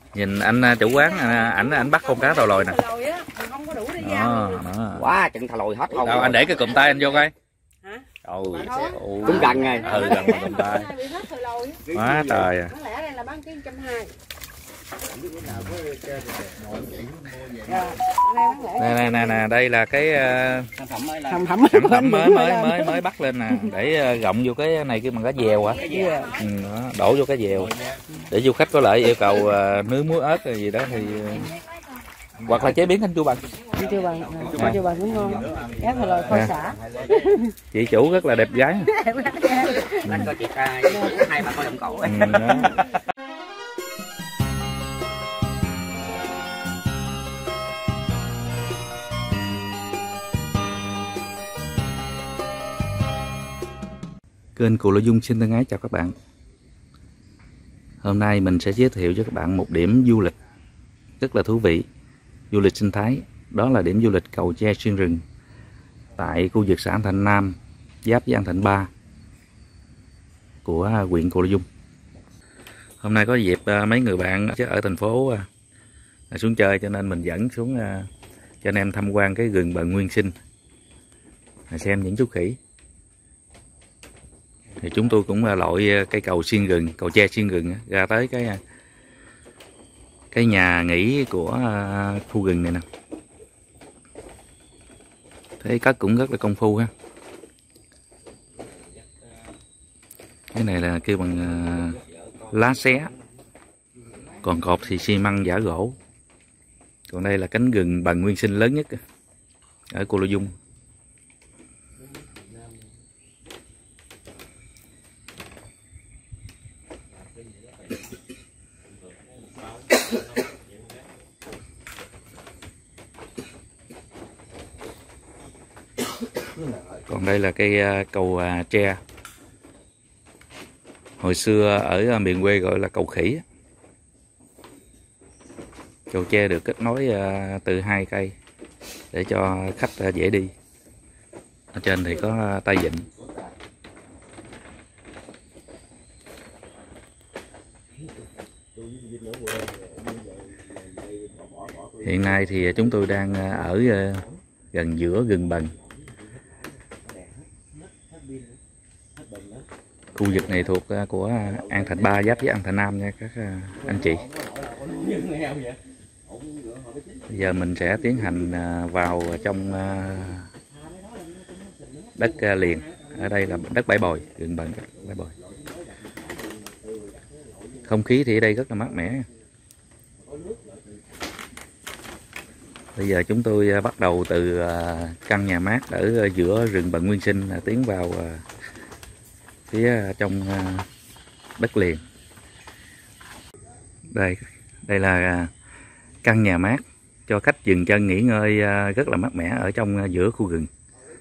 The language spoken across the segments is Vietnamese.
Nhìn anh chủ quán ảnh bắt con cá tàu lòi nè. Đó, đó. Quá chừng thà lòi hết không. Đâu, anh để cái cụm tay anh vô coi. Hả? Cũng gần rồi. Gần cụm tay. Quá trời à. Lẽ đây là bán ký 120. Nè, đây là cái Sản phẩm mới bắt lên nè, để gọng vô cái này kia bằng cá dèo hả? Đó, đổ vô cá dèo để du khách có lợi yêu cầu nướng muối ớt hay gì đó thì hoặc là chế biến thành chua bằng. Chua bằng cũng ngon. Cá thò lòi kho xả. Chị chủ rất là đẹp gái. Anh coi chị hai bà con đồng cổ. Kênh Cù Lao Dung xin thân ái chào các bạn. Hôm nay mình sẽ giới thiệu cho các bạn một điểm du lịch rất là thú vị, du lịch sinh thái. Đó là điểm du lịch cầu tre xuyên rừng tại khu vực xã An Thạnh Nam, giáp với An Thạnh 3 của huyện Cù Lao Dung. Hôm nay có dịp mấy người bạn ở thành phố xuống chơi, cho nên mình dẫn xuống cho anh em tham quan cái rừng Bần Nguyên Sinh, xem những chú khỉ. Thì chúng tôi cũng lội cây cầu xuyên rừng, cầu tre xuyên rừng ra tới cái nhà nghỉ của khu rừng này nè. Thấy cất cũng rất là công phu ha. Cái này là kêu bằng lá xé, còn cột thì xi măng giả gỗ. Còn đây là cánh rừng Bần Nguyên Sinh lớn nhất ở Cù Lao Dung. Còn đây là cây cầu tre. Hồi xưa ở miền quê gọi là cầu khỉ. Cầu tre được kết nối từ hai cây để cho khách dễ đi. Ở trên thì có tay vịn. Hiện nay thì chúng tôi đang ở gần giữa rừng Bần. Khu vực này thuộc của An Thạnh 3 giáp với An Thạnh Nam nha các anh chị. Bây giờ mình sẽ tiến hành vào trong đất liền. Ở đây là đất bãi bồi, rừng Bần, bãi bồi. Không khí thì ở đây rất là mát mẻ. Bây giờ chúng tôi bắt đầu từ căn nhà mát ở giữa rừng Bần Nguyên Sinh, tiến vào phía trong đất liền. Đây là căn nhà mát cho khách dừng chân nghỉ ngơi rất là mát mẻ ở trong giữa khu rừng.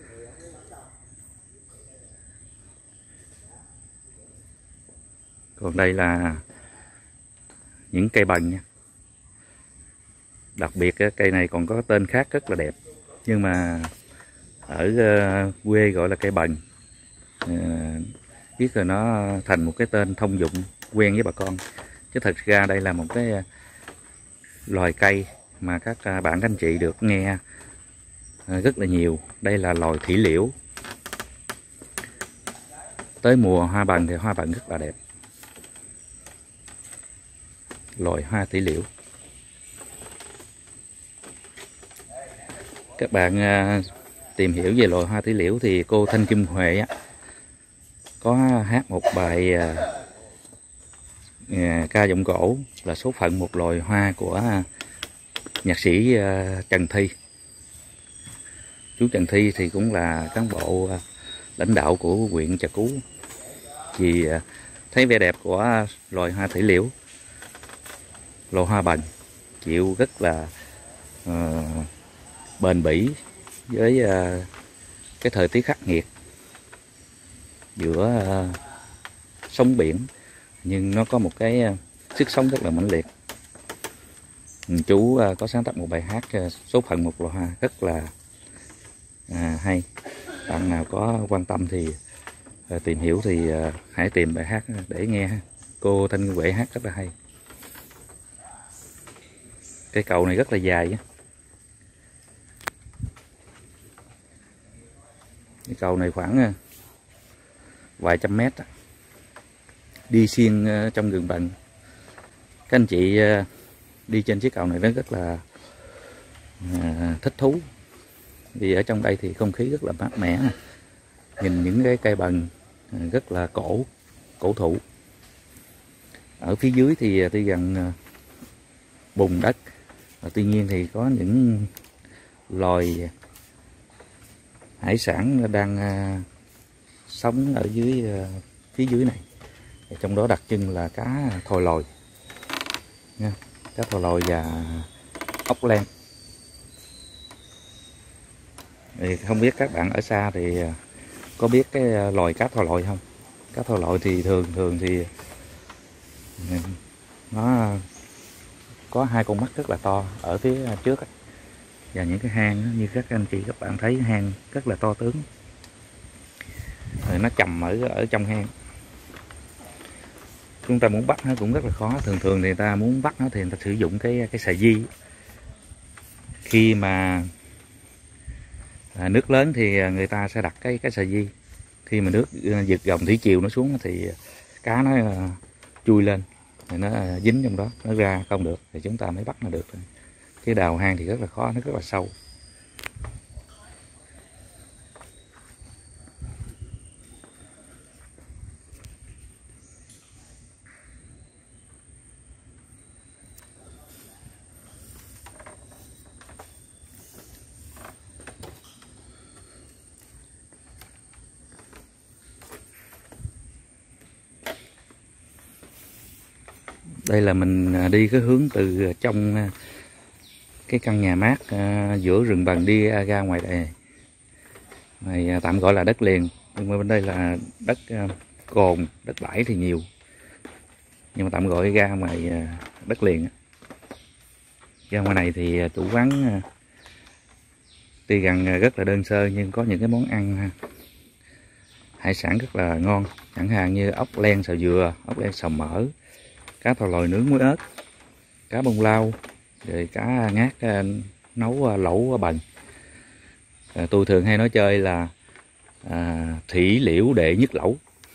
Còn đây là những cây bần nha. Đặc biệt cây này còn có tên khác rất là đẹp, nhưng mà ở quê gọi là cây bần, biết rồi nó thành một cái tên thông dụng quen với bà con. Chứ thật ra đây là một cái loài cây mà các bạn các anh chị được nghe rất là nhiều. Đây là loài thủy liễu. Tới mùa hoa bần thì hoa bần rất là đẹp. Loài hoa thủy liễu. Các bạn tìm hiểu về loài hoa thủy liễu thì cô Thanh Kim Huệ có hát một bài ca giọng cổ là số phận một loài hoa của nhạc sĩ Trần Thi. Chú Trần Thi thì cũng là cán bộ lãnh đạo của huyện Trà Cú. Vì thấy vẻ đẹp của loài hoa thủy liễu, loài hoa bần chịu rất là bền bỉ với cái thời tiết khắc nghiệt giữa sóng biển, nhưng nó có một cái sức sống rất là mãnh liệt. Chú có sáng tác một bài hát số phận một loài hoa rất là hay. Bạn nào có quan tâm thì tìm hiểu thì hãy tìm bài hát để nghe. Cô Thanh Huệ hát rất là hay. Cây cầu này rất là dài á. Cây cầu này khoảng vài trăm mét, đi xuyên trong rừng bần. Các anh chị đi trên chiếc cầu này nó rất là thích thú, vì ở trong đây thì không khí rất là mát mẻ, nhìn những cái cây bần rất là cổ thụ. Ở phía dưới thì tuy gần bùn đất, tuy nhiên thì có những loài hải sản đang sống ở dưới phía dưới này. Trong đó đặc trưng là cá thòi lòi nha, cá thòi lòi và ốc len. Thì không biết các bạn ở xa thì có biết cái loài cá thòi lòi không? Cá thòi lòi thì thường thì nó có hai con mắt rất là to ở phía trước, và những cái hang như các anh chị các bạn thấy, hang rất là to tướng, rồi nó chầm ở trong hang. Chúng ta muốn bắt nó cũng rất là khó. Thường thì người ta muốn bắt nó thì người ta sử dụng cái sợi di. Khi mà nước lớn thì người ta sẽ đặt cái sợi di. Khi mà nước giật gồng thủy triều nó xuống thì cá nó chui lên, thì nó dính trong đó, nó ra không được thì chúng ta mới bắt nó được. Cái đào hang thì rất là khó, nó rất là sâu. Đây là mình đi cái hướng từ trong cái căn nhà mát giữa rừng bần đi ra ngoài đây. Này tạm gọi là đất liền, nhưng mà bên đây là đất cồn, đất bãi thì nhiều, nhưng mà tạm gọi ra ngoài đất liền. Ra ngoài này thì chủ quán tuy rằng rất là đơn sơ nhưng có những cái món ăn hải sản rất là ngon, chẳng hạn như ốc len xào dừa, ốc len xào mỡ, cá thòi lòi nướng muối ớt, cá bông lau, rồi cá ngát nấu lẩu bần. Tôi thường hay nói chơi là thủy liễu đệ nhất lẩu,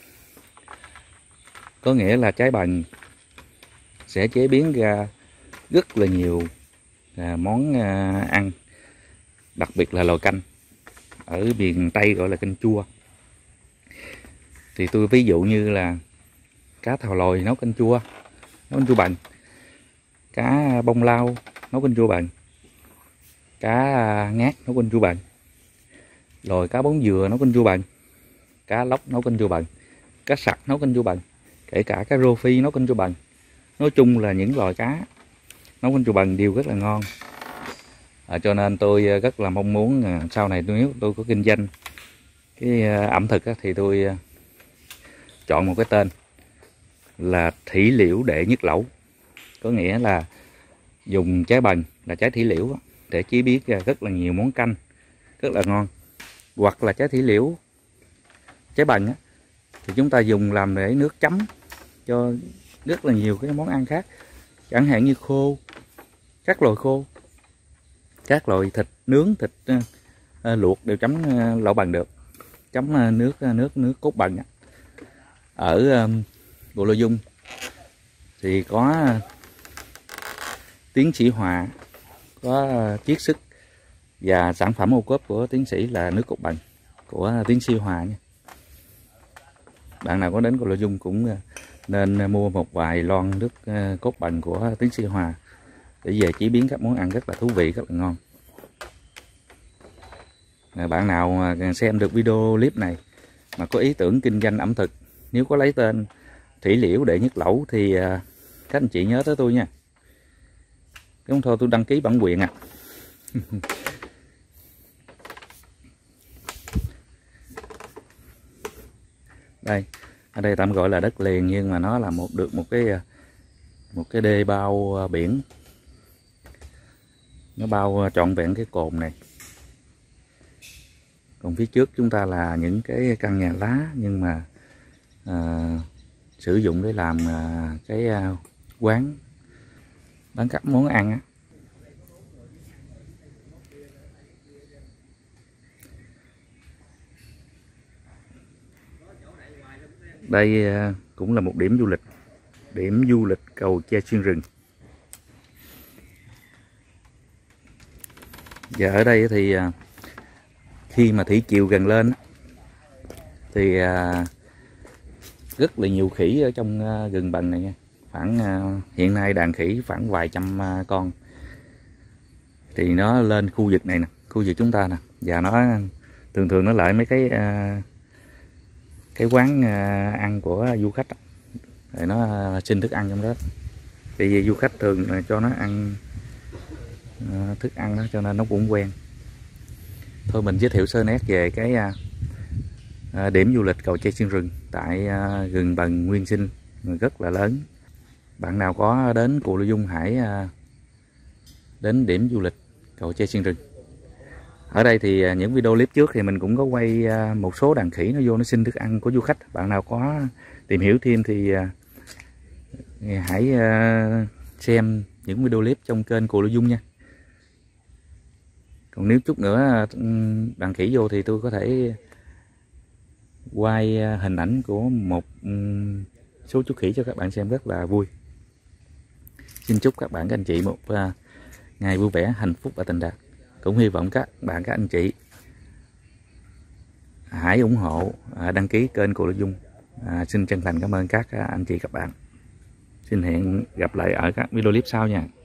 có nghĩa là trái bần sẽ chế biến ra rất là nhiều món ăn, đặc biệt là lò canh. Ở miền Tây gọi là canh chua. Thì tôi ví dụ như là cá thòi lòi nấu canh chua bần, cá bông lau nấu canh chua bần, cá ngát nấu canh chua bần, rồi cá bóng dừa nấu canh chua bần, cá lóc nấu canh chua bần, cá sặc nấu canh chua bần, kể cả cá rô phi nấu canh chua bần. Nói chung là những loài cá nấu canh chua bần đều rất là ngon. Cho nên tôi rất là mong muốn sau này nếu tôi có kinh doanh cái ẩm thực thì tôi chọn một cái tên là thủy liễu đệ nhất lẩu, có nghĩa là dùng trái bần là trái thủy liễu để chế biến ra rất là nhiều món canh rất là ngon, hoặc là trái thủy liễu trái bần thì chúng ta dùng làm để nước chấm cho rất là nhiều cái món ăn khác, chẳng hạn như khô, các loại khô, các loại thịt nướng, thịt luộc đều chấm lẩu bần được, chấm nước cốt bần. Ở Bộ Nội Dung thì có tiến sĩ Hòa, có chiết xuất và sản phẩm ô cốp của tiến sĩ là nước cốt bần của tiến sĩ Hòa nha. Bạn nào có đến Bộ Nội Dung cũng nên mua một vài lon nước cốt bần của tiến sĩ Hòa để về chế biến các món ăn rất là thú vị, rất là ngon. Bạn nào xem được video clip này mà có ý tưởng kinh doanh ẩm thực, nếu có lấy tên thủy liễu đệ nhất lẩu thì các anh chị nhớ tới tôi nha. Không thôi tôi đăng ký bản quyền à. Đây, ở đây tạm gọi là đất liền, nhưng mà nó là được một cái đê bao biển, nó bao trọn vẹn cái cồn này. Còn phía trước chúng ta là những cái căn nhà lá, nhưng mà sử dụng để làm cái quán bán các món ăn á. Đây cũng là một điểm du lịch cầu tre xuyên rừng. Và ở đây thì khi mà thủy triều gần lên thì rất là nhiều khỉ ở trong rừng Bần này nha. Khoảng hiện nay đàn khỉ khoảng vài trăm con. Thì nó lên khu vực này nè, khu vực chúng ta nè, và nó thường nó lại mấy cái quán ăn của du khách rồi nó xin thức ăn trong đó. Tại vì du khách thường cho nó ăn thức ăn đó, cho nên nó cũng quen. Thôi mình giới thiệu sơ nét về cái điểm du lịch cầu tre xuyên rừng tại rừng Bần Nguyên Sinh rất là lớn. Bạn nào có đến Cù Lao Dung hãy đến điểm du lịch cầu tre xuyên rừng. Ở đây thì những video clip trước thì mình cũng có quay một số đàn khỉ nó vô nó xin thức ăn của du khách. Bạn nào có tìm hiểu thêm thì hãy xem những video clip trong kênh Cù Lao Dung nha. Còn nếu chút nữa đàn khỉ vô thì tôi có thể quay hình ảnh của một số chú khỉ cho các bạn xem rất là vui. Xin chúc các bạn các anh chị một ngày vui vẻ, hạnh phúc và thành đạt. Cũng hy vọng các bạn các anh chị hãy ủng hộ đăng ký kênh Cù Lao Dung. Xin chân thành cảm ơn các anh chị các bạn. Xin hẹn gặp lại ở các video clip sau nha.